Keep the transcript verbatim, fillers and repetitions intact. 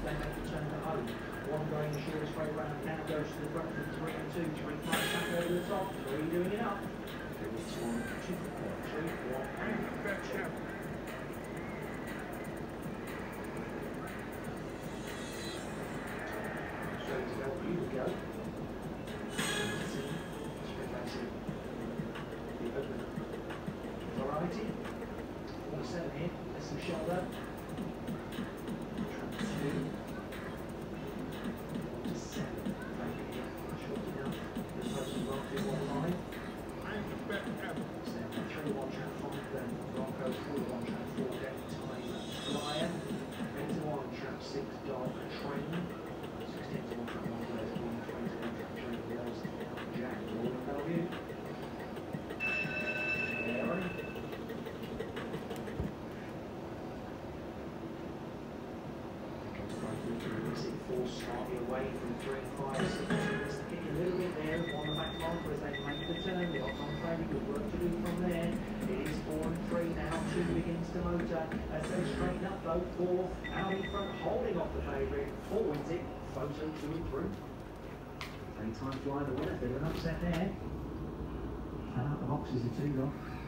they make the turn to home. One going the shortest way round, now goes to the front from three and two. Three flies back over the top, three doing it up. It was one, two, four, three, one, and gotcha. Straight to go, you will go. The open variety. forty-seven here, less than shoulder. Track two. forty-seven. Back here, short enough. The person won't do one line. And the back out. So three, one, track five, then Bronco, four, one, track four, deck time, flyer. Eight to one, track six, dog, train. sixteen to one, track one, there's one, twenty to one, track three, Wells, Jack, all in Bellevue. Four slightly away from three and five, six, just kick a little bit there on the back marker as they make the turn. The odds on fairly good work to do from there. It is four and three now, two begins to motor as they straighten up though. Four out in front, holding off the favourite. Four wins it, photo two and three. Three time fly the winner, bit of an upset there. And out the boxes are two gone.